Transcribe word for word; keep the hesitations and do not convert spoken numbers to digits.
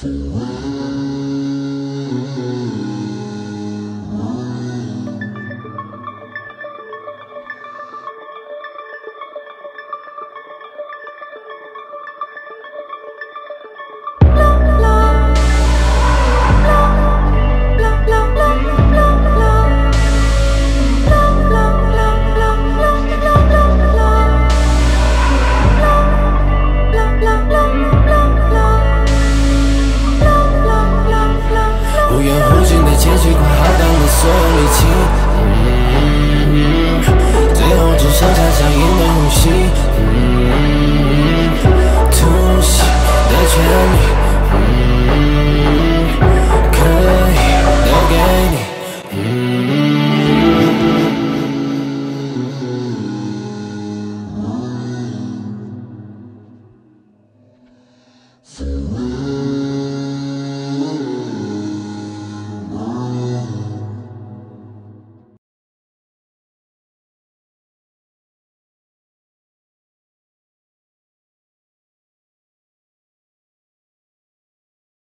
无缘无尽的结局，快耗荡了所有力气。嗯，最后只剩下僵硬的呼吸。嗯，突袭的权利，嗯，可以留给你。嗯。